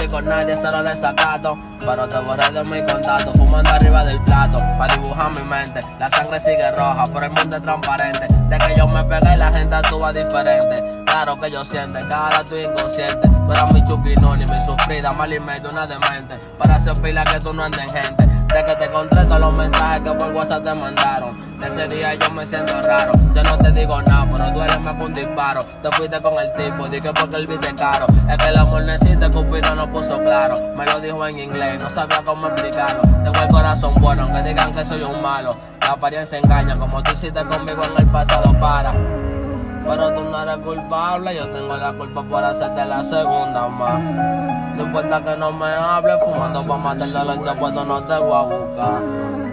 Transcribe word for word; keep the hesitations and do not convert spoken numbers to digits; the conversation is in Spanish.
estoy con nadie, cero desacato, pero te borré de mi contacto, fumando arriba del plato, para dibujar mi mente. La sangre sigue roja, pero el mundo es transparente. De que yo me pegué, la gente actúa diferente. Claro que yo siento, que ahora estoy inconsciente. Tú eras mi chuquinón y mi sufrida, mal y medio, una demente. Para hacer pila que tú no andes en gente. De que te encontré todos los mensajes que por WhatsApp te mandaron. De ese día yo me siento raro. Yo no te digo nada, pero duele más que un disparo. Te fuiste con el tipo, dije porque el beat es caro. Es que el amor no existe, Cupido no puso claro. Me lo dijo en inglés, no sabía cómo explicarlo. Tengo el corazón bueno, aunque digan que soy un malo. La apariencia engaña, como tú hiciste conmigo en el pasado, para. Pero tú no eres culpable, yo tengo la culpa por hacerte la segunda más. No importa que no me hables, fumando pa' matar el dolor, después tú no te voy a buscar.